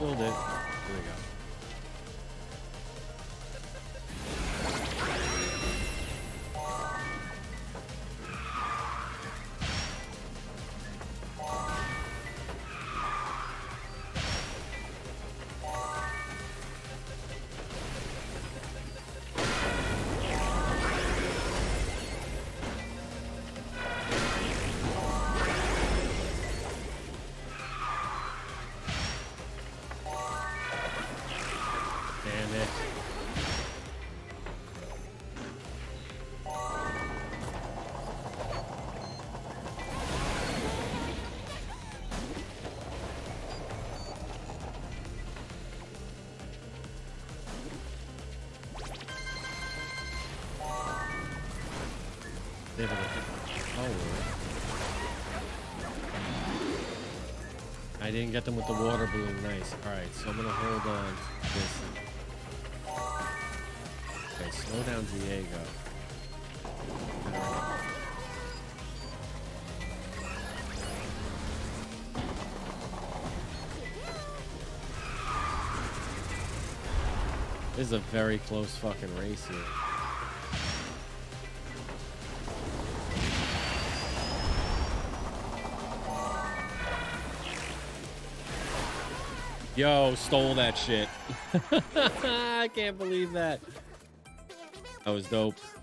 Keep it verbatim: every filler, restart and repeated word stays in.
killed it. Here we go. I didn't get them with the water balloon. Nice. All right, so I'm gonna hold on to this. Okay, slow down, Diego. This is a very close fucking race here. Yo, stole that shit. I can't believe that. That was dope.